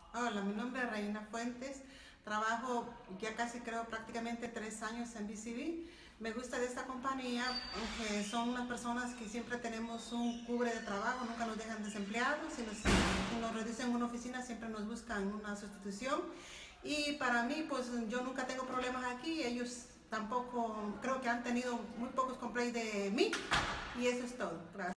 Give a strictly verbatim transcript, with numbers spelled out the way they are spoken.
Hola, mi nombre es Reina Fuentes. Trabajo ya casi creo prácticamente tres años en B C B. Me gusta de esta compañía que son unas personas que siempre tenemos un cubre de trabajo, nunca nos dejan desempleados. Si nos, si nos reducen una oficina siempre nos buscan una sustitución. Y para mí, pues yo nunca tengo problemas aquí. Ellos tampoco, creo que han tenido muy pocos complaints de mí. Y eso es todo. Gracias.